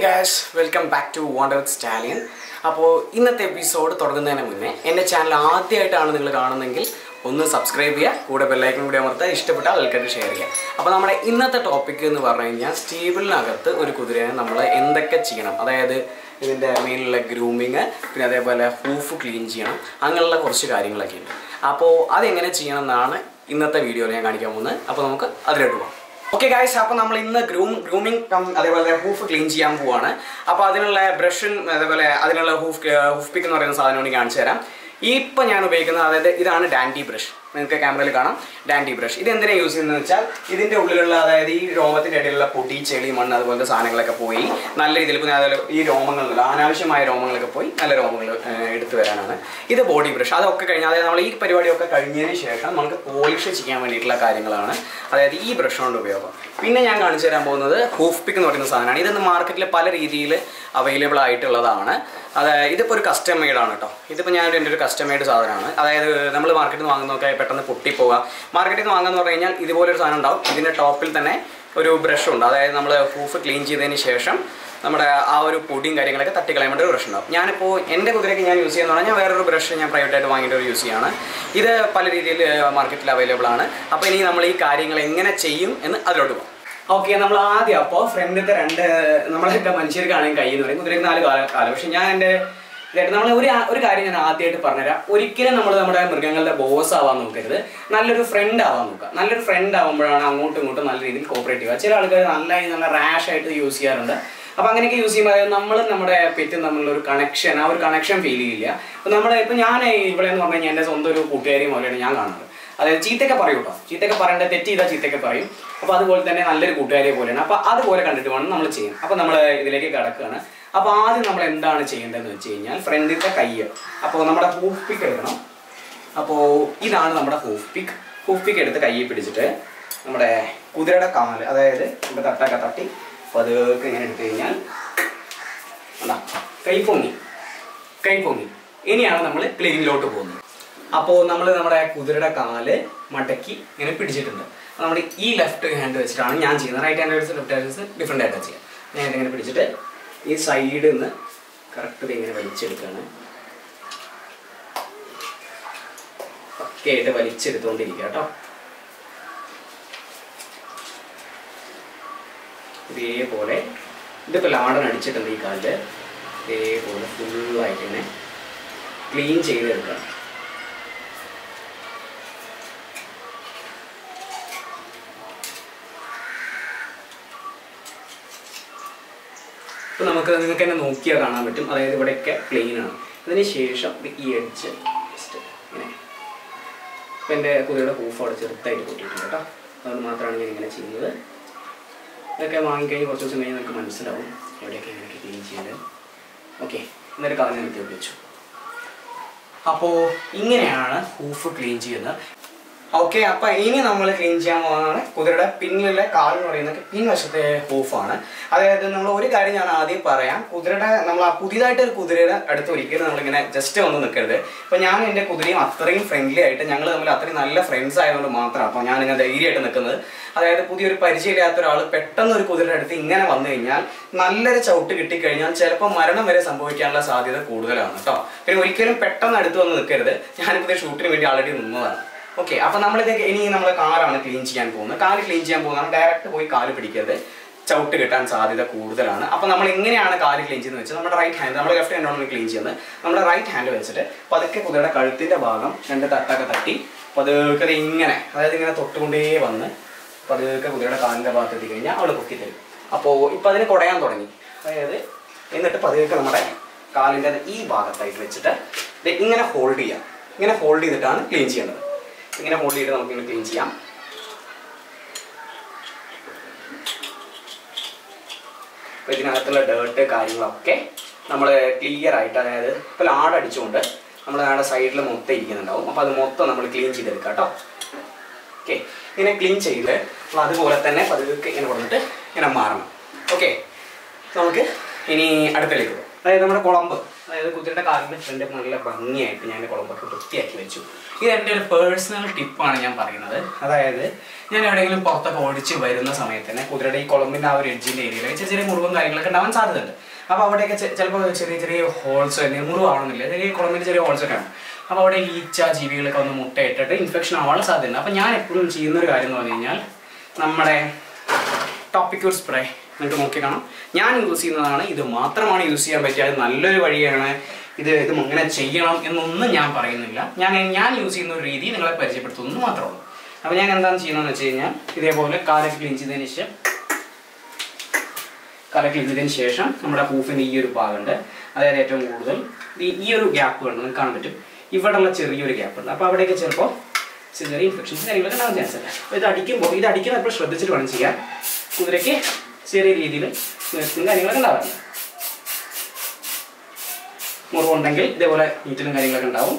guys, welcome back to Wonder with Stallion. അപ്പോൾ ഇന്നത്തെ episode തുടങ്ങുന്നതിന് മുന്നേ എൻ്റെ ചാനൽ ആദ്യമായിട്ടാണ് നിങ്ങൾ കാണുന്നതെങ്കിൽ ഒന്ന് സബ്സ്ക്രൈബ് ചെയ്യുക, കൂടെ ബെല്ലൈക്കൺ കൂടി അമർത്തുക, ഇഷ്ടപ്പെട്ടാൽ ആൾക്കാർക്ക് ഷെയർ ചെയ്യുക. അപ്പോൾ നമ്മുടെ ഇന്നത്തെ ടോപ്പിക് എന്ന് പറഞ്ഞു കഴിഞ്ഞാൽ സ്റ്റേബിളിനകത്ത് ഒരു കുതിരയെ നമ്മൾ എന്തൊക്കെ ചെയ്യണം, അതായത് ഇതിൻ്റെ മെയിനുള്ള ഗ്രൂമിങ്, പിന്നെ അതേപോലെ ഹൂഫ് ക്ലീൻ ചെയ്യണം, അങ്ങനെയുള്ള കുറച്ച് കാര്യങ്ങളൊക്കെ ഉണ്ട്. അപ്പോൾ അതെങ്ങനെ ചെയ്യണം എന്നാണ് ഇന്നത്തെ വീഡിയോയിൽ ഞാൻ കാണിക്കാൻ പോകുന്നത്. അപ്പോൾ നമുക്ക് അതിലോട്ട് പോകാം. ഓക്കെ ഗൈസ്, അപ്പോൾ നമ്മൾ ഇന്ന് ഗ്രൂമിങ് അതേപോലെ ഹൂഫ് ക്ലീൻ ചെയ്യാൻ പോവാണ്. അപ്പോൾ അതിനുള്ള ബ്രഷും അതേപോലെ അതിനുള്ള ഹൂഫ് പിക്ക് എന്ന് പറയുന്ന സാധനം കൂടി കാണിച്ചു തരാം. ഇപ്പം ഞാൻ ഉപയോഗിക്കുന്നത്, അതായത് ഇതാണ് ഡാൻഡി ബ്രഷ്. നിങ്ങൾക്ക് ക്യാമറയിൽ കാണാം ഡാൻഡി ബ്രഷ്. ഇത് എന്തിനാണ് യൂസ് ചെയ്യുന്നത് വെച്ചാൽ ഇതിൻ്റെ ഉള്ളിലുള്ള, അതായത് ഈ രോമത്തിൻ്റെ ഇടയിലുള്ള പൊടി, ചെളി, മണ്ണ് അതുപോലത്തെ സാധനങ്ങളൊക്കെ പോയി നല്ല രീതിയിൽ, പിന്നെ അതേപോലെ ഈ രോമങ്ങളിലുള്ള അനാവശ്യമായ രോമങ്ങളൊക്കെ പോയി നല്ല രോമങ്ങൾ എടുത്തു വരാനാണ് ഇത് ബോഡി ബ്രഷ്. അതൊക്കെ കഴിഞ്ഞാൽ, അതായത് നമ്മൾ ഈ പരിപാടിയൊക്കെ കഴിഞ്ഞതിന് ശേഷം നമുക്ക് പോളിഷ് ചെയ്യാൻ വേണ്ടിയിട്ടുള്ള കാര്യങ്ങളാണ്, അതായത് ഈ ബ്രഷ് കൊണ്ട് ഉപയോഗം. പിന്നെ ഞാൻ കാണിച്ചു തരാൻ പോകുന്നത് ഹൂഫ് പിക്ക് എന്ന് പറയുന്ന സാധനമാണ്. ഇതൊന്ന് മാർക്കറ്റിൽ പല രീതിയിൽ അവൈലബിൾ ആയിട്ടുള്ളതാണ്. അതായത് ഇതിപ്പോൾ ഒരു കസ്റ്റം മെയ്ഡാണ് കേട്ടോ. ഇതിപ്പോൾ ഞാൻ എൻ്റെ ഒരു കസ്റ്റം മെയ്ഡ് സാധനമാണ്. അതായത് നമ്മൾ മാർക്കറ്റിൽ നിന്ന് വാങ്ങുന്നതൊക്കെ പെട്ടെന്ന് പൊട്ടിപ്പോവുക. മാർക്കറ്റിൽ നിന്ന് വാങ്ങുക എന്ന് പറഞ്ഞു കഴിഞ്ഞാൽ ഇതുപോലൊരു സാധനം ഉണ്ടാവും. ഇതിൻ്റെ ടോപ്പിൽ തന്നെ ഒരു ബ്രഷ് ഉണ്ട്. അതായത് നമ്മൾ ഹൂഫ് ക്ലീൻ ചെയ്തതിന് ശേഷം നമ്മുടെ ആ ഒരു പൊടിയും കാര്യങ്ങളൊക്കെ തട്ടിക്കളയാൻ വേണ്ടി ഒരു ബ്രഷ് ഉണ്ടാവും. ഞാനിപ്പോൾ എൻ്റെ കുതിരയ്ക്ക് ഞാൻ യൂസ് ചെയ്യുന്നതാണ്, ഞാൻ വേറൊരു ബ്രഷ് ഞാൻ പ്രൈവറ്റായിട്ട് വാങ്ങിയിട്ട് ഒരു യൂസ് ചെയ്യുകയാണ്. ഇത് പല രീതിയിൽ മാർക്കറ്റിൽ അവൈലബിൾ ആണ്. അപ്പോൾ ഇനി നമ്മൾ ഈ കാര്യങ്ങൾ എങ്ങനെ ചെയ്യും എന്ന് അതിലോട്ട് പോകും. ഓക്കെ, നമ്മൾ ആദ്യം അപ്പോൾ ഫ്രണ്ടിലത്തെ നമ്മളൊക്കെ മനുഷ്യർക്കാണെങ്കിൽ കൈ എന്ന് പറയും, കുതിരയ്ക്ക് 4 കാലം. പക്ഷെ ഞാൻ എൻ്റെ നമ്മൾ ഒരു കാര്യം ഞാൻ ആദ്യമായിട്ട് പറഞ്ഞുതരാം. ഒരിക്കലും നമ്മൾ നമ്മുടെ മൃഗങ്ങളുടെ ബോസ് ആവാൻ നോക്കരുത്, നല്ലൊരു ഫ്രണ്ട് ആവാൻ നോക്കുക. നല്ലൊരു ഫ്രണ്ട് ആകുമ്പോഴാണ് അങ്ങോട്ടും ഇങ്ങോട്ടും നല്ല രീതിയിൽ കോപ്പറേറ്റ് ചെയ്യുക. ചില ആൾക്കാർ നല്ല റാഷ് ആയിട്ട് യൂസ് ചെയ്യാറുണ്ട്. അപ്പോൾ അങ്ങനെയൊക്കെ യൂസ് ചെയ്യുമ്പോൾ നമ്മളും നമ്മുടെ പെറ്റും തമ്മിലുള്ള ഒരു കണക്ഷൻ, ആ ഒരു കണക്ഷൻ ഫീൽ ചെയ്യില്ല. അപ്പോൾ ഞാൻ ഇവിടെ എന്ന് പറഞ്ഞു കഴിഞ്ഞാൽ എൻ്റെ സ്വന്തം ഒരു കൂട്ടുകാരി പോലെയാണ് ഞാൻ കാണുന്നത്. അതായത് ചീത്തയൊക്കെ പറയും കേട്ടോ, ചീത്തയൊക്കെ പറയേണ്ടത്, തെറ്റ് ചെയ്താൽ ചീത്തയൊക്കെ പറയും. അപ്പോൾ അതുപോലെ തന്നെ നല്ലൊരു കൂട്ടുകാരിയെ പോലെയാണ്. അപ്പോൾ അതുപോലെ കണ്ടിട്ട് വേണം നമ്മൾ ചെയ്യാൻ. അപ്പോൾ നമ്മൾ ഇതിലേക്ക് കിടക്കുകയാണ്. അപ്പോൾ ആദ്യം നമ്മൾ എന്താണ് ചെയ്യേണ്ടതെന്ന് വെച്ച് കഴിഞ്ഞാൽ ഫ്രണ്ടിലത്തെ കയ്യ്, അപ്പോൾ നമ്മുടെ ഹൂഫ് പിക്ക് എടുക്കണം. അപ്പോൾ ഇതാണ് നമ്മുടെ ഹൂഫ് പിക്ക്. ഹൂഫ് പിക്ക് എടുത്ത് കയ്യിൽ പിടിച്ചിട്ട് നമ്മുടെ കുതിരയുടെ കാല്, അതായത് നമ്മുടെ തട്ടൊക്കെ തട്ടി പതുക്കെ ഇങ്ങനെ എടുത്തു കഴിഞ്ഞാൽ കൈ പൊങ്ങി. ഇനിയാണ് നമ്മൾ ക്ലീനിങ്ങിലോട്ട് പോകുന്നത്. അപ്പോൾ നമ്മൾ നമ്മുടെ കുതിരയുടെ കാല് മടക്കി ഇങ്ങനെ പിടിച്ചിട്ടുണ്ട്. അപ്പോൾ നമ്മൾ ഈ ലെഫ്റ്റ് ഹാൻഡ് വെച്ചിട്ടാണ് ഞാൻ ചെയ്യുന്നത്. റൈറ്റ് ഹാൻഡ് വെച്ച് ലെഫ്റ്റ് ഹാൻഡ് വെച്ച് ഡിഫറെൻ്റ് ആയിട്ടാണ് ചെയ്യുക. ഞാൻ ഇങ്ങനെ പിടിച്ചിട്ട് ഈ സൈഡിൽ നിന്ന് കറക്റ്റ് ഇങ്ങനെ വലിച്ചെടുക്കുകയാണ്. ഒക്കെ ആയിട്ട് വലിച്ചെടുത്തുകൊണ്ടിരിക്കുക കേട്ടോ. ഇതേപോലെ ഇതിപ്പോൾ ലാടൻ അടിച്ചിട്ടുണ്ട് ഈ കാലിൽ. ഇതേപോലെ ഫുള്ളായിട്ട് ഇങ്ങനെ ക്ലീൻ ചെയ്തെടുക്കണം. ഇപ്പോൾ നിങ്ങൾക്ക് തന്നെ നോക്കിയാൽ കാണാൻ പറ്റും. അതായത് ഇവിടെയൊക്കെ പ്ലെയിൻ ആണ്. അതിന് ശേഷം ഈ എഡ്ജ് ജസ്റ്റ് ഇങ്ങനെ, ഇപ്പം എൻ്റെ കുതിരയുടെ ഹൂഫ് അവിടെ ചെറുതായിട്ട് പൊട്ടിയിട്ടുണ്ട് കേട്ടോ. അതുകൊണ്ട് മാത്രമാണ് ഞാൻ ഇങ്ങനെ ചെയ്യുന്നത്. ഇതൊക്കെ വാങ്ങിക്കഴിഞ്ഞ് കുറച്ച് ദിവസം കഴിഞ്ഞ് നമുക്ക് മനസ്സിലാവും എവിടെയൊക്കെ ഇങ്ങനെയൊക്കെ ക്ലീൻ ചെയ്ത്. ഓക്കെ, എന്നൊരു കാലം നിർത്തി വെച്ചു. അപ്പോൾ ഇങ്ങനെയാണ് ഹൂഫ് ക്ലീൻ ചെയ്യുന്നത്. ഓക്കെ, അപ്പോൾ ഇനി നമ്മൾ ക്ലീൻ ചെയ്യാൻ പോകുന്നതാണ് കുതിരയുടെ പിന്നിലുള്ള കാൽ എന്ന് പറയുന്നത് പിൻവശത്തെ ഹൂഫാണ്. അതായത് നമ്മൾ ഒരു കാര്യം ഞാൻ ആദ്യം പറയാം, കുതിരയുടെ നമ്മൾ പുതിയതായിട്ട് ഒരു കുതിരയുടെ അടുത്ത് ഒരിക്കലും നമ്മളിങ്ങനെ ജസ്റ്റ് വന്ന് നിൽക്കരുത്. അപ്പോൾ ഞാൻ എൻ്റെ കുതിരയും അത്രയും ഫ്രണ്ട്ലി ആയിട്ട്, ഞങ്ങൾ തമ്മിൽ അത്രയും നല്ല ഫ്രണ്ട്സ് ആയതുകൊണ്ട് മാത്രമാണ് അപ്പോൾ ഞാനിങ്ങനെ ധൈര്യമായിട്ട് നിൽക്കുന്നത്. അതായത് പുതിയൊരു പരിചയമില്ലാത്ത ഒരാൾ പെട്ടെന്ന് ഒരു കുതിരയുടെ അടുത്ത് ഇങ്ങനെ വന്നു കഴിഞ്ഞാൽ, നല്ലൊരു ചവിട്ട് കിട്ടിക്കഴിഞ്ഞാൽ ചിലപ്പോൾ മരണം വരെ സംഭവിക്കാനുള്ള സാധ്യത കൂടുതലാണ് കേട്ടോ. പിന്നെ ഒരിക്കലും പെട്ടെന്ന് അടുത്ത് വന്ന് നിൽക്കരുത്. ഞാനിപ്പോൾ ഷൂട്ടിന് വേണ്ടി ആൾറെഡി നിന്നതാണ്. ഓക്കെ, അപ്പോൾ നമ്മളിതേക്ക് ഇനി നമ്മൾ കാലാണ് ക്ലീൻ ചെയ്യാൻ പോകുന്നത്. കാല് ക്ലീൻ ചെയ്യാൻ പോകുന്നത് ഡയറക്റ്റ് പോയി കാല് പിടിക്കരുത്, ചവിട്ട് കിട്ടാൻ സാധ്യത കൂടുതലാണ്. അപ്പോൾ നമ്മൾ എങ്ങനെയാണ് കാല് ക്ലീൻ ചെയ്യുന്നത് വെച്ചാൽ, നമ്മുടെ റൈറ്റ് ഹാൻഡ്, നമ്മൾ ലെഫ്റ്റ് ഹാൻഡാണ് ക്ലീൻ ചെയ്യുന്നത്. നമ്മുടെ റൈറ്റ് ഹാൻഡ് വെച്ചിട്ട് പതുക്കെ കുതിരയുടെ കഴുത്തിൻ്റെ ഭാഗം 2 തട്ടൊക്കെ തട്ടി പതുക്കെ ഇങ്ങനെ, അതായത് ഇങ്ങനെ തൊട്ടുകൊണ്ടേ വന്ന് പതുക്കെ കുതിരയുടെ കാലിൻ്റെ ഭാഗത്ത് എത്തിക്കഴിഞ്ഞാൽ അവൾ പൊക്കി തരും. അപ്പോൾ ഇപ്പം അതിന് കുടയാൻ തുടങ്ങി. അതായത് എന്നിട്ട് പതുക്കെ നമ്മുടെ കാലിൻ്റെ ഈ ഭാഗത്തായിട്ട് വെച്ചിട്ട് ഇങ്ങനെ ഹോൾഡ് ചെയ്യാം. ഇങ്ങനെ ഹോൾഡ് ചെയ്തിട്ടാണ് ക്ലീൻ ചെയ്യേണ്ടത്. ഇങ്ങനെ ഹോൾഡ് ചെയ്തിട്ട് നമുക്കിങ്ങനെ ക്ലീൻ ചെയ്യാം. അപ്പോൾ ഇതിനകത്തുള്ള ഡേർട്ട് കാര്യങ്ങളൊക്കെ നമ്മൾ ക്ലിയർ ആയിട്ട്, അതായത് ഇപ്പോൾ ലാടടിച്ചുകൊണ്ട് നമ്മൾ നമ്മുടെ സൈഡിൽ മൊത്തം ഇരിക്കുന്നുണ്ടാവും. അപ്പോൾ അത് മൊത്തം നമ്മൾ ക്ലീൻ ചെയ്തെടുക്കാം കേട്ടോ. ഓക്കെ, ഇങ്ങനെ ക്ലീൻ ചെയ്ത് അതുപോലെ തന്നെ പതുക്കെ ഇങ്ങനെ കൊടുത്തിട്ട് ഇങ്ങനെ മാറണം. ഓക്കെ, നമുക്ക് ഇനി അടുക്കളയിലേക്ക് പോകും. അതായത് നമ്മുടെ കുളമ്പ്, അതായത് കുതിരയുടെ കാലിൻ്റെ ഫ്രണ്ട് നല്ല ഭംഗിയായിട്ട് ഞാൻ കുളമ്പൊക്കെ വൃത്തിയാക്കി വെച്ചു. ഇത് എൻ്റെ ഒരു പേഴ്സണൽ ടിപ്പാണ് ഞാൻ പറയുന്നത്. അതായത് ഞാൻ എവിടെയെങ്കിലും പുറത്തൊക്കെ ഓടിച്ച് വരുന്ന സമയത്ത് തന്നെ കുതിരയുടെ ഈ കുളമ്പിൻ്റെ ആ ഒരു എഡ്ജിൻ്റെ ഏരിയയിൽ ചെറിയ ചെറിയ മുറിവും കാര്യങ്ങളൊക്കെ ഉണ്ടാവാൻ സാധ്യതയുണ്ട്. അപ്പോൾ അവിടെയൊക്കെ ചിലപ്പോൾ ചെറിയ ചെറിയ ഹോൾസ് തന്നെ, മുറിവാവണമെന്നില്ല, ചെറിയ കുളമ്പിൻ്റെ ചെറിയ ഹോൾസൊക്കെ ആണ്. അപ്പോൾ അവിടെ ഈച്ച ജീവികളൊക്കെ ഒന്ന് മുട്ടയിട്ടിട്ട് ഇൻഫെക്ഷൻ ആവാനുള്ള സാധ്യതയുണ്ട്. അപ്പോൾ ഞാൻ എപ്പോഴും ചെയ്യുന്നൊരു കാര്യം എന്ന് പറഞ്ഞു കഴിഞ്ഞാൽ നമ്മുടെ ടോപ്പിക്യൂർ സ്പ്രേ നിങ്ങൾക്ക് നോക്കി കാണാം. ഞാൻ യൂസ് ചെയ്യുന്നതാണ്. ഇത് മാത്രമാണ് യൂസ് ചെയ്യാൻ പറ്റിയ നല്ലൊരു വഴിയാണ്. ഇത് ഇങ്ങനെ ചെയ്യണം എന്നൊന്നും ഞാൻ പറയുന്നില്ല. ഞാൻ യൂസ് ചെയ്യുന്ന ഒരു രീതി നിങ്ങളെ പരിചയപ്പെടുത്തുന്നു മാത്രമേ ഉള്ളൂ. അപ്പോൾ ഞാൻ എന്താണ് ചെയ്യുന്നതെന്ന് വെച്ച് കഴിഞ്ഞാൽ ഇതേപോലെ കാലൊക്കെ ക്ലീൻ ചെയ്തതിന് ശേഷം നമ്മുടെ ഹൂഫിൻ്റെ ഈ ഒരു ഭാഗമുണ്ട്, അതായത് ഏറ്റവും കൂടുതൽ ഈ ഒരു ഗ്യാപ്പ് ഉണ്ട്, നിങ്ങൾക്ക് കാണാൻ പറ്റും. ഇവിടെയുള്ള ചെറിയൊരു ഗ്യാപ്പ് ഉണ്ട്. അപ്പോൾ അവിടെയൊക്കെ ചിലപ്പോൾ ചെറിയ ഇൻഫെക്ഷൻസ് കാര്യങ്ങളൊക്കെ ഉണ്ടാകാൻ ചാൻസ് ഉണ്ട്. അപ്പോൾ ഇത് അടിക്കുന്നപ്പോൾ ശ്രദ്ധിച്ചിട്ട് വേണം ചെയ്യാൻ. കുതിരയ്ക്ക് ചെറിയ രീതിയിൽ കാര്യങ്ങളൊക്കെ ഉണ്ടാവാറുണ്ട്. മുറിവുണ്ടെങ്കിൽ ഇതേപോലെ നീറ്റിലും കാര്യങ്ങളൊക്കെ ഉണ്ടാവും.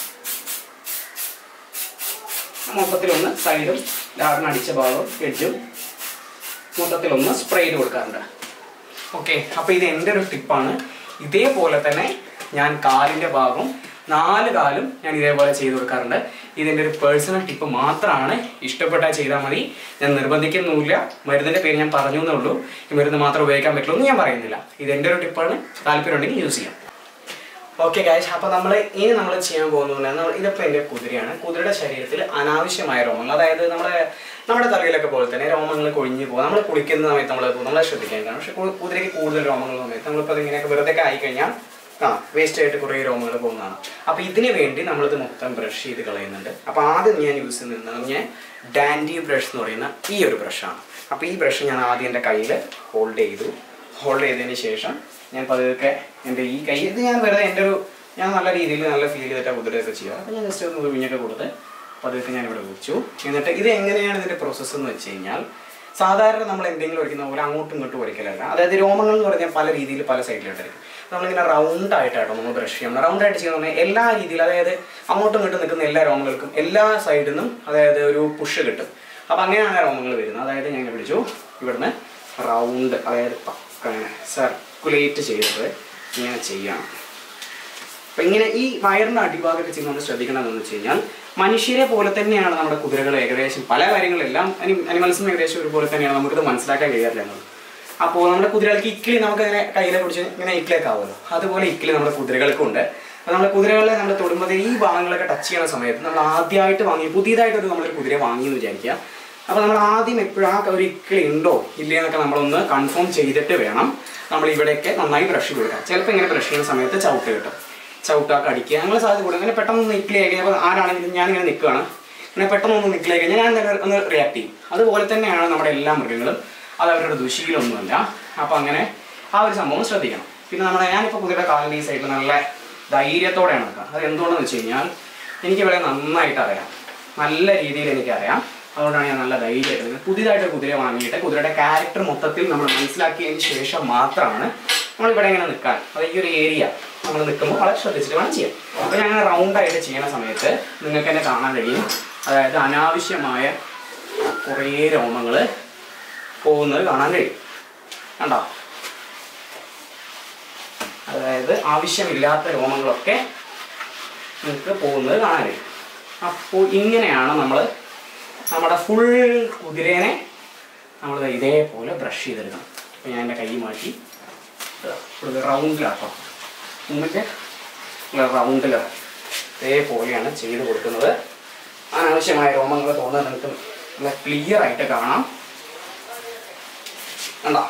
മൊത്തത്തിലൊന്ന് സൈഡും ലാറിന് അടിച്ച ഭാഗവും എഡ്ജും മൊത്തത്തിലൊന്ന് സ്പ്രേ ചെയ്ത് കൊടുക്കാറുണ്ട്. ഓക്കെ, അപ്പോൾ ഇത് എൻ്റെ ഒരു ടിപ്പാണ്. ഇതേപോലെ തന്നെ ഞാൻ കാലിൻ്റെ ഭാഗം 4 കാലും ഞാൻ ഇതേപോലെ ചെയ്ത് കൊടുക്കാറുണ്ട്. ഇതിൻ്റെ ഒരു പേഴ്സണൽ ടിപ്പ് മാത്രമാണ്. ഇഷ്ടപ്പെട്ടാൽ ചെയ്താൽ മതി. ഞാൻ നിർബന്ധിക്കുന്നില്ല. മരുന്നിൻ്റെ പേര് ഞാൻ പറഞ്ഞു എന്നേ ഉള്ളൂ. ഈ മരുന്ന് മാത്രം ഉപയോഗിക്കാൻ പറ്റുള്ളൂ എന്ന് ഞാൻ പറയുന്നില്ല. ഇതെൻ്റെ ഒരു ടിപ്പാണ്. താല്പര്യം ഉണ്ടെങ്കിൽ യൂസ് ചെയ്യാം. ഓക്കെ ഗൈസ്, അപ്പോൾ ഇനി നമ്മൾ ചെയ്യാൻ പോകുന്നത് ഇതിപ്പോൾ എൻ്റെ കുതിരയാണ്. കുതിരയുടെ ശരീരത്തിൽ അനാവശ്യമായ രോമങ്ങൾ, അതായത് നമ്മുടെ തലയിലൊക്കെ പോലെ തന്നെ രോമങ്ങൾ കൊഴിഞ്ഞു പോകും. നമ്മൾ കുളിക്കുന്ന സമയത്ത് നമ്മളെ ശ്രദ്ധിക്കേണ്ടതാണ്. പക്ഷേ കുതിരയ്ക്ക് കൂടുതൽ രോമങ്ങൾ സമയത്ത് നമ്മളിപ്പോൾ അതിങ്ങനെയൊക്കെ വെറുതെ ആയിക്കഴിഞ്ഞാൽ വേസ്റ്റ് ആയിട്ട് കുറേ രോമങ്ങൾ പോകുന്നതാണ്. അപ്പോൾ ഇതിന് വേണ്ടി നമ്മളിത് മൊത്തം ബ്രഷ് ചെയ്ത് കളയുന്നുണ്ട്. അപ്പോൾ ആദ്യം ഞാൻ യൂസ് ചെയ്യുന്നത് ഞാൻ ഡാൻഡി ബ്രഷ് എന്ന് പറയുന്ന ഈ ഒരു ബ്രഷാണ്. അപ്പോൾ ഈ ബ്രഷ് ഞാൻ ആദ്യം എൻ്റെ കയ്യിൽ ഹോൾഡ് ചെയ്തതിന് ശേഷം ഞാൻ പതുക്കെ എൻ്റെ ഈ കൈ ഞാൻ വെറുതെ ഞാൻ നല്ല രീതിയിൽ നല്ല ഫീൽ ചെയ്തിട്ടാണ് കുതിരയൊക്കെ ചെയ്യുക. അപ്പോൾ ഞാൻ ജസ്റ്റ് ഒന്ന് കുഞ്ഞൊക്കെ കൊടുത്ത് പതുക്കെ ഞാൻ ഇവിടെ വെച്ചു. എന്നിട്ട് ഇത് എങ്ങനെയാണ് ഇതിൻ്റെ പ്രോസസ്സ് എന്ന് വെച്ച് കഴിഞ്ഞാൽ, സാധാരണ നമ്മൾ എന്തെങ്കിലും ഒരിക്കുന്ന പോലെ അങ്ങോട്ടും ഇങ്ങോട്ടും ഒരിക്കലല്ല. അതായത് രോമങ്ങൾ എന്ന് പറഞ്ഞാൽ പല രീതിയിൽ പല സൈഡിലോട്ടായിരിക്കും. നമ്മളിങ്ങനെ റൗണ്ടായിട്ടാട്ടോ നമ്മൾ ബ്രഷ് ചെയ്യണം. റൗണ്ടായിട്ട് ചെയ്യുന്ന പറഞ്ഞാൽ എല്ലാ രീതിയിലും, അതായത് അങ്ങോട്ടും ഇങ്ങോട്ടും നിൽക്കുന്ന എല്ലാ രോമങ്ങൾക്കും എല്ലാ സൈഡിൽ നിന്നും അതായത് ഒരു പുഷ് കിട്ടും. അപ്പോൾ അങ്ങനെയാണ് രോമങ്ങൾ വരുന്നത്. അതായത് ഞാൻ പിടിച്ചു ഇവിടുന്ന് റൗണ്ട്, അതായത് പക്കങ്ങനെ സർക്കുലേറ്റ് ചെയ്തിട്ട് ഇങ്ങനെ ചെയ്യണം. അപ്പം ഇങ്ങനെ ഈ വയറിൻ്റെ അടിഭാഗമൊക്കെ ചെയ്യുന്ന നമ്മൾ ശ്രദ്ധിക്കണമെന്ന് വെച്ച് കഴിഞ്ഞാൽ, മനുഷ്യരെ പോലെ തന്നെയാണ് നമ്മുടെ കുതിരകൾ ഏകദേശം പല കാര്യങ്ങളെല്ലാം അനിമൽസും ഏകദേശം ഒരുപോലെ തന്നെയാണ്. നമുക്കിത് മനസ്സിലാക്കാൻ കഴിയാറില്ല എന്നുള്ളത്. അപ്പോൾ നമ്മുടെ കുതിരകൾക്ക് ഇക്കിളി നമുക്കങ്ങനെ കയ്യിലെ പിടിച്ച് ഇങ്ങനെ ഇക്കിലേക്ക് ആവുമല്ലോ, അതുപോലെ ഇക്കിളി നമ്മുടെ കുതിരകൾക്കും ഉണ്ട്. അപ്പോൾ നമ്മുടെ കുതിരകളെ നമ്മൾ തൊടുമ്പോൾ ഈ ഭാഗങ്ങളൊക്കെ ടച്ച് ചെയ്യുന്ന സമയത്ത് നമ്മൾ ആദ്യമായിട്ട് പുതിയതായിട്ടൊരു നമ്മളൊരു കുതിര വാങ്ങിയെന്ന് വിചാരിക്കുക. അപ്പോൾ നമ്മൾ ആദ്യം എപ്പോഴും ആ ഒരു ഇക്കിളി ഉണ്ടോ ഇല്ലേ എന്നൊക്കെ നമ്മളൊന്ന് കൺഫേം ചെയ്തിട്ട് വേണം നമ്മൾ ഇവിടെയൊക്കെ നന്നായി ബ്രഷ് കൊടുക്കുക. ചിലപ്പോൾ ഇങ്ങനെ ബ്രഷ് ചെയ്യുന്ന സമയത്ത് ചവിട്ട് കിട്ടും, ചവിട്ടാക്ക് അടിക്കുക, അങ്ങനെ സാധ്യത കൂടും. അങ്ങനെ പെട്ടെന്ന് നിക്കിലേക്ക് കഴിഞ്ഞാൽ ആരാണെങ്കിലും ഞാനിങ്ങനെ നിൽക്കുകയാണ്, ഇങ്ങനെ പെട്ടെന്നൊന്ന് നിക്കിലേക്ക് കഴിഞ്ഞാൽ ഞാൻ ഒന്ന് റിയാക്ട് ചെയ്യും. അതുപോലെ തന്നെയാണ് നമ്മുടെ എല്ലാ മൃഗങ്ങളും. അത് അവരുടെ ദുശീലമൊന്നുമല്ല. അപ്പോൾ അങ്ങനെ ആ ഒരു സംഭവം ശ്രദ്ധിക്കണം. പിന്നെ ഞാനിപ്പോൾ കുതിരയുടെ കാലിൻ്റെ ഈ സൈഡിൽ നല്ല ധൈര്യത്തോടെയാണ് നിൽക്കുക. അത് എന്തുകൊണ്ടെന്ന് വെച്ച് കഴിഞ്ഞാൽ എനിക്കിവിടെ നന്നായിട്ട് അറിയാം, നല്ല രീതിയിൽ എനിക്കറിയാം. അതുകൊണ്ടാണ് ഞാൻ നല്ല ധൈര്യമായിട്ട് പുതിയതായിട്ട് കുതിര വാങ്ങിയിട്ട് കുതിരയുടെ ക്യാരക്ടർ മൊത്തത്തിൽ നമ്മൾ മനസ്സിലാക്കിയതിന് ശേഷം മാത്രമാണ് നമ്മളിവിടെ ഇങ്ങനെ നിൽക്കാൻ. അത് ഈ ഒരു ഏരിയ നമ്മൾ നിൽക്കുമ്പോൾ വളരെ ശ്രദ്ധിച്ചിട്ട് വേണം ചെയ്യാൻ. അപ്പോൾ ഞാൻ അങ്ങനെ റൗണ്ടായിട്ട് ചെയ്യുന്ന സമയത്ത് നിങ്ങൾക്ക് തന്നെ കാണാൻ കഴിയും, അതായത് അനാവശ്യമായ കുറേ രോമങ്ങൾ പോകുന്നത് കാണാൻ കഴിയും. കണ്ടോ? അതായത് ആവശ്യമില്ലാത്ത രോമങ്ങളൊക്കെ നിങ്ങൾക്ക് പോകുന്നത് കാണാൻ കഴിയും. അപ്പോൾ ഇങ്ങനെയാണ് നമ്മുടെ ഫുൾ കുതിരേനെ നമ്മൾ ഇതേപോലെ ബ്രഷ് ചെയ്തെടുക്കണം. അപ്പോൾ ഞാൻ എൻ്റെ കൈ മാറ്റി റൗണ്ടിലാട്ടോ, മുമ്പിൻ്റെ റൗണ്ടിൽ ഇതേപോലെയാണ് ചെയ്ത് കൊടുക്കുന്നത്. അനാവശ്യമായ രോമങ്ങൾ തോന്നുന്നത് നിങ്ങൾക്ക് നല്ല ക്ലിയർ ആയിട്ട് കാണാം. കണ്ടോ?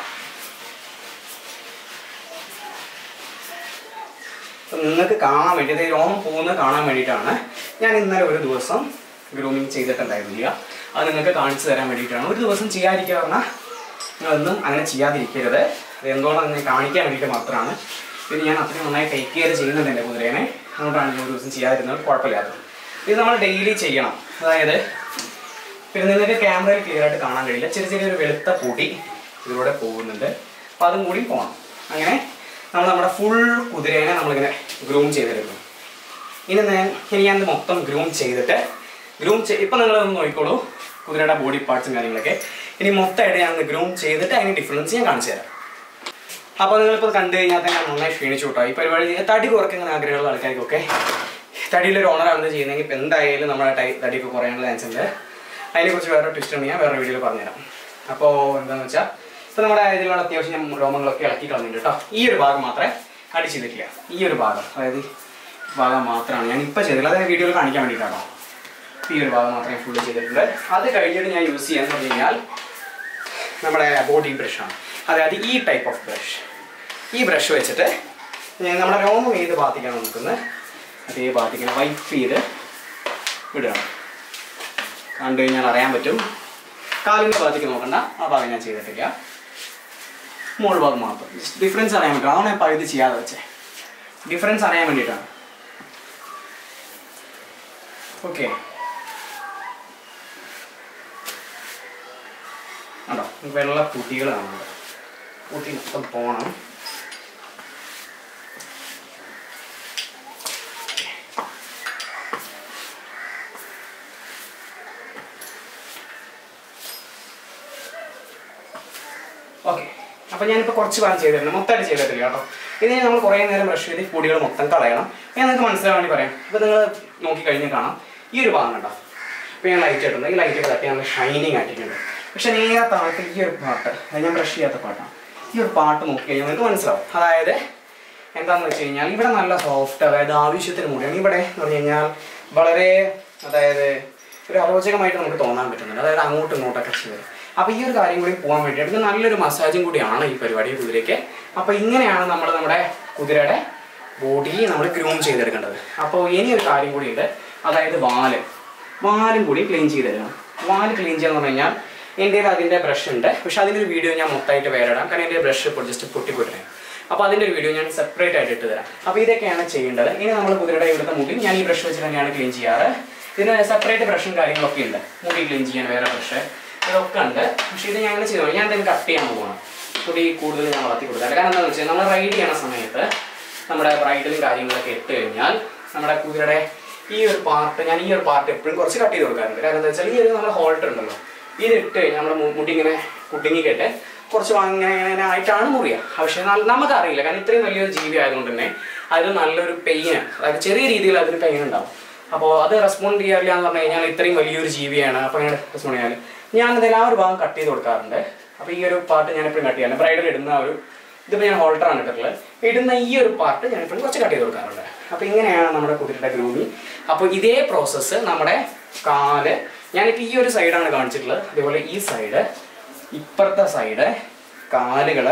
നിങ്ങൾക്ക് കാണാൻ വേണ്ടി, ഇത് രോമം പോകുന്നത് കാണാൻ വേണ്ടിയിട്ടാണ് ഞാൻ ഇന്നലെ ഒരു ദിവസം ഗ്രൂമിങ് ചെയ്തിട്ടുണ്ടായിരുന്നില്ല. അത് നിങ്ങൾക്ക് കാണിച്ചു തരാൻ വേണ്ടിയിട്ടാണ്. ഒരു ദിവസം ചെയ്യാതിരിക്കുക പറഞ്ഞാൽ നിങ്ങളൊന്നും അങ്ങനെ ചെയ്യാതിരിക്കരുത്. അത് എന്തുകൊണ്ടാണ് ഞാൻ കാണിക്കാൻ വേണ്ടിയിട്ട് മാത്രമാണ്. പിന്നെ ഞാൻ അത്രയും നന്നായി ടേക്ക് കെയർ ചെയ്യുന്നുണ്ട് എൻ്റെ കുതിരേനെ. അതുകൊണ്ടാണ് ഞാൻ ഒരു ദിവസം ചെയ്യാതിരുന്നത്. കുഴപ്പമില്ലാത്തത്. ഇത് നമ്മൾ ഡെയിലി ചെയ്യണം. അതായത് പിന്നെ നിങ്ങൾക്ക് ക്യാമറയിൽ ക്ലിയർ ആയിട്ട് കാണാൻ കഴിയില്ല, ചെറിയൊരു വെളുത്ത പൊടി ഇതിലൂടെ പോകുന്നുണ്ട്. അപ്പോൾ അതും കൂടി പോകണം. അങ്ങനെ നമ്മുടെ ഫുൾ കുതിരേനെ നമ്മളിങ്ങനെ ഗ്രൂം ചെയ്തെടുക്കും. ഇനി ഞാൻ മൊത്തം ഗ്രൂം ചെയ്തിട്ട് ഇപ്പം നിങ്ങളൊന്ന് നോക്കിക്കോളൂ കുതിരയുടെ ബോഡി പാർട്സും കാര്യങ്ങളൊക്കെ. ഇനി മൊത്തമായിട്ട് ഞാൻ ഗ്രൂം ചെയ്തിട്ട് അതിന് ഡിഫറൻസ് ഞാൻ കാണിച്ചു തരാം. അപ്പോൾ നിങ്ങളിപ്പോൾ കണ്ടു കഴിഞ്ഞാൽ തന്നെ നന്നായി ക്ഷീണിച്ചു കൂട്ടോ. ഈ പരിപാടി തടി കുറയ്ക്കുന്ന ആഗ്രഹമുള്ള ആൾക്കാർക്കൊക്കെ തടിയിലൊരു ഓണറാണെന്ന് ചെയ്യുന്നെങ്കിൽ ഇപ്പം എന്തായാലും നമ്മുടെ തടിയൊക്കെ കുറയാനുള്ള ചാൻസ് ഉണ്ട്. അതിനെക്കുറിച്ച് വേറെ ട്വിസ്റ്റ് ഉണ്ട്, ഞാൻ വേറെ വീഡിയോയിൽ പറഞ്ഞുതരാം. അപ്പോൾ എന്താണെന്ന് വെച്ചാൽ ഇപ്പോൾ നമ്മുടെ ഇതിലുള്ള അത്യാവശ്യം രോമങ്ങളൊക്കെ ഇളക്കി കളഞ്ഞിട്ട് കേട്ടോ. ഈ ഒരു ഭാഗം മാത്രമേ അടിച്ച് ചെയ്തിട്ടില്ല. ഈ ഒരു ഭാഗം, അതായത് ഭാഗം മാത്രമാണ് ഞാൻ ഇപ്പോൾ ചെയ്തില്ല, അതായത് വീഡിയോയിൽ കാണിക്കാൻ വേണ്ടിയിട്ടാണോ. ഈ ഒരു ഭാഗം മാത്രമേ ഫുള്ള് ചെയ്തിട്ടുണ്ട്. അത് കഴിഞ്ഞിട്ട് ഞാൻ യൂസ് ചെയ്യാന്ന് പറഞ്ഞു കഴിഞ്ഞാൽ നമ്മുടെ ബോഡി ബ്രഷാണ്, അതായത് ഈ ടൈപ്പ് ഓഫ് ബ്രഷ്. ഈ ബ്രഷ് വെച്ചിട്ട് നമ്മുടെ രോമം ഏത് ഭാഗത്തേക്കാണ് നോക്കുന്നത് അതേ ഭാഗത്തേക്കാണ് വൈപ്പ് ചെയ്ത് വിടുകയാണ്. കണ്ടു കഴിഞ്ഞാൽ അറിയാൻ പറ്റും. കാലിൻ്റെ ഭാഗത്തേക്ക് നോക്കണ്ട, ആ ഭാഗം ഞാൻ ചെയ്തിട്ടില്ല, മോൾ ഭാഗം മാത്രം. ഡിഫറൻസ് അറിയാൻ പറ്റും, അതാണ് ഞാൻ പകുതി ചെയ്യാതെ വെച്ചേ, ഡിഫറൻസ് അറിയാൻ വേണ്ടിയിട്ടാണ്. ഓക്കെ, ആണോ വെള്ള പുട്ടികൾ കാണുന്നുണ്ട്, പുട്ടി മൊത്തം പോകണം. ഓക്കെ, അപ്പോൾ ഞാനിപ്പോൾ കുറച്ച് ഭാഗം ചെയ്തിട്ടുണ്ട്, മൊത്തമായിട്ട് ചെയ്തിട്ടില്ല കേട്ടോ. ഇനി നമ്മൾ കുറേ നേരം ബ്രഷ് ചെയ്ത് പൊടികൾ മൊത്തം കളയണം. ഞാൻ നിങ്ങൾക്ക് മനസ്സിലാൻ വേണ്ടി പറയാം. ഇപ്പോൾ നിങ്ങൾ നോക്കിക്കഴിഞ്ഞാൽ കാണാം ഈ ഒരു ഭാഗം കണ്ടോ. ഇപ്പോൾ ഞാൻ ലൈറ്റ് ഇട്ടുണ്ട്, ഈ ലൈറ്റ് തട്ടി നല്ല ഷൈനിങ് ആയിട്ടുണ്ട്. പക്ഷെ നേരെ താഴത്തെ ഈ ഒരു പാട്ട്, ഞാൻ ബ്രഷ് ചെയ്യാത്ത പാട്ടാണ്, ഈ ഒരു പാട്ട് നോക്കിക്കഴിഞ്ഞാൽ നിങ്ങൾക്ക് മനസ്സിലാവും. അതായത് എന്താണെന്ന് വെച്ച് കഴിഞ്ഞാൽ ഇവിടെ നല്ല സോഫ്റ്റ്, അതായത് ആവശ്യത്തിന് മുടിയാണ്. ഇവിടെ എന്ന് പറഞ്ഞു കഴിഞ്ഞാൽ വളരെ, അതായത് ഒരു അരോചകമായിട്ട് നമുക്ക് തോന്നാൻ പറ്റുന്നുണ്ട്, അതായത് അങ്ങോട്ടും ഇങ്ങോട്ടൊക്കെ ചെയ്ത്. അപ്പോൾ ഈ ഒരു കാര്യം കൂടി പോകാൻ വേണ്ടിയിട്ട് നല്ലൊരു മസാജും കൂടിയാണ് ഈ പരിപാടി കുതിരയ്ക്ക്. അപ്പോൾ ഇങ്ങനെയാണ് നമ്മൾ നമ്മുടെ കുതിരയുടെ ബോഡി നമ്മൾ ഗ്രൂം ചെയ്തെടുക്കേണ്ടത്. അപ്പോൾ ഇനി ഒരു കാര്യം കൂടിയുണ്ട്, അതായത് വാലും കൂടി ക്ലീൻ ചെയ്തെടുക്കണം. വാല് ക്ലീൻ ചെയ്യാന്ന് പറഞ്ഞു കഴിഞ്ഞാൽ എൻ്റെ അതിൻ്റെ ബ്രഷ് ഉണ്ട്, പക്ഷെ അതിൻ്റെ ഒരു വീഡിയോ ഞാൻ മൊത്തമായിട്ട് വേറെ ഇടാം. കാരണം എൻ്റെ ബ്രഷ് ഇപ്പോൾ ജസ്റ്റ് പൊട്ടിപ്പോയിട്ടേ. അപ്പോൾ അതിൻ്റെ ഒരു വീഡിയോ ഞാൻ സെപ്പറേറ്റ് ആയിട്ട് ഇട്ട് തരാം. അപ്പോൾ ഇതൊക്കെയാണ് ചെയ്യേണ്ടത്. ഇനി നമ്മൾ കുതിരയുടെ ഇവിടുത്തെ മുടി ഞാൻ ഈ ബ്രഷ് വെച്ച് തന്നെയാണ് ക്ലീൻ ചെയ്യാറ്. ഇതിന് സെപ്പറേറ്റ് ബ്രഷും കാര്യങ്ങളൊക്കെ ഉണ്ട്, മുടി ക്ലീൻ ചെയ്യാൻ വേറെ ബ്രഷ് ഇതൊക്കെ ഉണ്ട്. പക്ഷേ ഇത് ഞാൻ അങ്ങനെ ചെയ്തോളൂ, ഞാൻ എന്തെങ്കിലും കട്ട് ചെയ്യാൻ പോകണം. മുടി കൂടുതൽ ഞാൻ വളർത്തി കൊടുക്കാറ്. കാരണം എന്താണെന്ന് വെച്ചാൽ നമ്മൾ റൈഡ് ചെയ്യണ സമയത്ത് നമ്മുടെ ബ്രൈഡലും കാര്യങ്ങളൊക്കെ ഇട്ട് കഴിഞ്ഞാൽ നമ്മുടെ കുതിരയുടെ ഈ ഒരു പാർട്ട്, ഞാൻ ഈ ഒരു പാർട്ട് എപ്പോഴും കുറച്ച് കട്ട് ചെയ്ത് കൊടുക്കാറുണ്ട്. കാരണം എന്താ വെച്ചാൽ ഈ ഒരു നമ്മുടെ ഹോൾട്ടർ ഉണ്ടല്ലോ, ഇത് ഇട്ട് കഴിഞ്ഞാൽ നമ്മുടെ മുടി ഇങ്ങനെ കുടുങ്ങിക്കിട്ട് കുറച്ച് ഇങ്ങനെ ആയിട്ടാണ് മുറിയുക. പക്ഷേ നമുക്കറിയില്ല, കാരണം ഇത്രയും വലിയൊരു ജീവി ആയതുകൊണ്ട് തന്നെ അതിൽ നല്ലൊരു പെയിന്, അതായത് ചെറിയ രീതിയിൽ അതിന് പെയിൻ ഉണ്ടാവും. അപ്പോൾ അത് റെസ്പോണ്ട് ചെയ്യാറില്ല എന്ന് പറഞ്ഞു കഴിഞ്ഞാൽ ഇത്രയും വലിയൊരു ജീവിയാണ്. അപ്പോൾ അങ്ങനെ റെസ്പോണ്ട് ചെയ്യാൻ ഞാനതിൽ ആ ഒരു ഭാഗം കട്ട് ചെയ്ത് കൊടുക്കാറുണ്ട്. അപ്പോൾ ഈ ഒരു പാർട്ട് ഞാൻ എപ്പോഴും കട്ട് ചെയ്യാറുണ്ട്. ബ്രൈഡൽ ഇടുന്ന ഒരു ഇതിപ്പോൾ ഞാൻ ഹോൾട്ടറാണ് ഇട്ടിട്ടുള്ളത്, ഇടുന്ന ഈ ഒരു പാർട്ട് ഞാൻ എപ്പോഴും കുറച്ച് കട്ട് ചെയ്ത് കൊടുക്കാറുണ്ട്. അപ്പോൾ ഇങ്ങനെയാണ് നമ്മുടെ കുതിരയുടെ ഗ്രൂമിങ്. അപ്പോൾ ഇതേ പ്രോസസ്സ് നമ്മുടെ കാല്, ഞാനിപ്പോൾ ഈ ഒരു സൈഡാണ് കാണിച്ചിട്ടുള്ളത്, അതേപോലെ ഈ സൈഡ്, ഇപ്പുറത്തെ സൈഡ്, കാലുകൾ,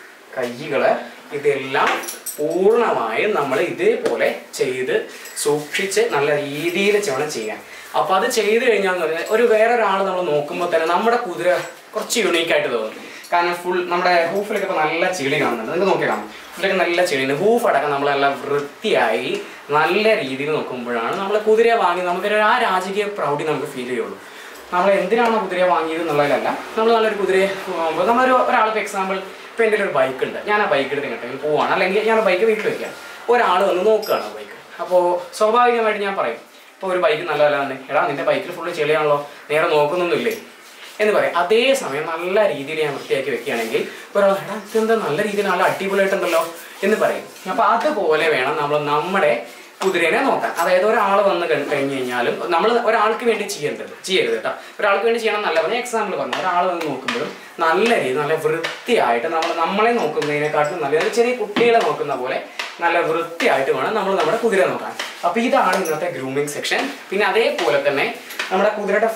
കൈകൾ, ഇതെല്ലാം പൂർണ്ണമായും നമ്മൾ ഇതേപോലെ ചെയ്ത് സൂക്ഷിച്ച് നല്ല രീതിയിൽ വേണം ചെയ്യാൻ. അപ്പോൾ അത് ചെയ്ത് കഴിഞ്ഞാൽ ഒരു വേറൊരാൾ നമ്മൾ നോക്കുമ്പോൾ തന്നെ നമ്മുടെ കുതിര കുറച്ച് യുണീക്കായിട്ട് തോന്നും. കാരണം ഫുൾ നമ്മുടെ ഹൂഫിലൊക്കെ ഇപ്പോൾ നല്ല ചെളി കാണുന്നുണ്ട്, നിങ്ങൾക്ക് നോക്കി കാണാം, ഇതിലൊക്കെ നല്ല ചെളിയുണ്ട്. ഹൂഫ് അടക്കം നമ്മൾ നല്ല വൃത്തിയായി നല്ല രീതിയിൽ നോക്കുമ്പോഴാണ് നമ്മൾ കുതിരയെ വാങ്ങി നമുക്കൊരു ആ രാജകീയ പ്രൗഢി നമുക്ക് ഫീൽ ചെയ്യുള്ളൂ. നമ്മൾ എന്തിനാണോ കുതിരയെ വാങ്ങിയത് എന്നുള്ളതിലല്ല, നമ്മൾ നല്ലൊരു കുതിരയെ പോകുമ്പോൾ ഒരാൾക്ക് എക്സാമ്പിൾ, ഇപ്പോൾ എൻ്റെ ഒരു ബൈക്ക് ഉണ്ട്, ഞാൻ ആ ബൈക്ക് എടുത്ത് എങ്ങോട്ടെങ്കിലും പോവാണ്, അല്ലെങ്കിൽ ഞാൻ ബൈക്ക് വീട്ടിൽ വയ്ക്കാം, ഒരാൾ വന്ന് നോക്കുകയാണ് ബൈക്ക്. അപ്പോൾ സ്വാഭാവികമായിട്ട് ഞാൻ പറയും, ഇപ്പോൾ ഒരു ബൈക്ക് നല്ലതല്ലാണ്ട്, എടാ നിൻ്റെ ബൈക്കിൽ ഫുള്ള് ചെളിയാണല്ലോ, നേരെ നോക്കുന്നൊന്നുമില്ലേ എന്ന് പറയും. അതേസമയം നല്ല രീതിയിൽ ഞാൻ വൃത്തിയാക്കി വെക്കുകയാണെങ്കിൽ ഒരാൾ എടാ ഇതെന്താ നല്ല രീതിയിൽ നല്ല അടിപൊളിയായിട്ടുണ്ടല്ലോ എന്ന് പറയും. അപ്പോൾ അതുപോലെ വേണം നമ്മൾ നമ്മുടെ കുതിരേനെ നോക്കാൻ. അതായത് ഒരാൾ വന്ന് കഴിഞ്ഞ് കഴിഞ്ഞാലും നമ്മൾ ഒരാൾക്ക് വേണ്ടി ചെയ്യരുത് കേട്ടോ. ഒരാൾക്ക് വേണ്ടി ചെയ്യണം എന്നല്ല പറഞ്ഞാൽ, എക്സാമ്പിൾ പറഞ്ഞു, ഒരാൾ വന്ന് നോക്കുമ്പോഴും നല്ല രീതിയിൽ നല്ല വൃത്തിയായിട്ട് നമ്മളെ നോക്കുന്നതിനെക്കാട്ടും നല്ല ചെറിയ കുട്ടികളെ നോക്കുന്ന പോലെ നല്ല വൃത്തിയായിട്ട് വേണം നമ്മൾ നമ്മുടെ കുതിര നോക്കാൻ. അപ്പോൾ ഇതാണ് ഇന്നത്തെ ഗ്രൂമിങ് സെക്ഷൻ. പിന്നെ അതേപോലെ തന്നെ നമ്മുടെ കുതിരയുടെ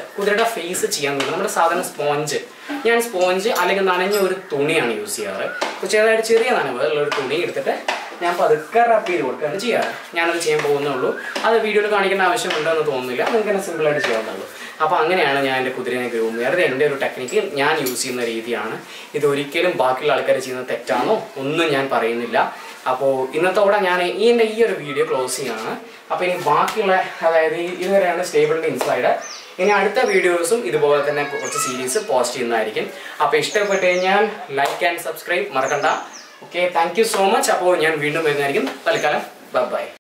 ഫേസ് ചെയ്യാൻ നോക്കുന്നത് നമ്മുടെ സാധാരണ സ്പോഞ്ച്, ഞാൻ സ്പോഞ്ച് അല്ലെങ്കിൽ നനഞ്ഞ ഒരു തുണിയാണ് യൂസ് ചെയ്യാറ്. അപ്പോൾ ചെറിയ നനവ് ഉള്ള ഒരു തുണി എടുത്തിട്ട് ഞാൻ പതുക്കെ റബ് ചെയ്ത് കൊടുക്കുകയാണ് ചെയ്യാറ്. ഞാനത് ചെയ്യാൻ പോകുന്നേ ഉള്ളൂ, അത് വീഡിയോയിൽ കാണിക്കേണ്ട ആവശ്യമുണ്ടോ എന്ന് തോന്നുന്നില്ല, നിങ്ങൾക്ക് തന്നെ സിമ്പിളായിട്ട് ചെയ്യാവുന്നുള്ളൂ. അപ്പോൾ അങ്ങനെയാണ് ഞാൻ എൻ്റെ കുതിരനെ ഗ്രൂം ചെയ്യാറ്. അത് എൻ്റെ ഒരു ടെക്നിക്ക്, ഞാൻ യൂസ് ചെയ്യുന്ന രീതിയാണ്. ഇതൊരിക്കലും ബാക്കിയുള്ള ആൾക്കാർ ചെയ്യുന്നത് തെറ്റാണോ ഒന്നും ഞാൻ പറയുന്നില്ല. അപ്പോൾ ഇന്നത്തോടെ ഞാൻ എൻ്റെ ഈ ഒരു വീഡിയോ ക്ലോസ് ചെയ്യാണ്. അപ്പോൾ ഇനി ബാക്കിയുള്ള, അതായത് ഇതുവരെയാണ് സ്റ്റേബിളിൻ്റെ ഇൻസൈഡ്, ഇനി അടുത്ത വീഡിയോസും ഇതുപോലെ തന്നെ കുറച്ച് സീരീസ് പോസ്റ്റ് ചെയ്യുന്നതായിരിക്കും. അപ്പോൾ ഇഷ്ടപ്പെട്ട് കഴിഞ്ഞാൽ ലൈക്ക് ആൻഡ് സബ്സ്ക്രൈബ് മറക്കണ്ട. Okay, thank you so much. അപ്പോൾ ഞാൻ വീണ്ടും വരുന്നതായിരിക്കും. തൽക്കാലം ബൈ.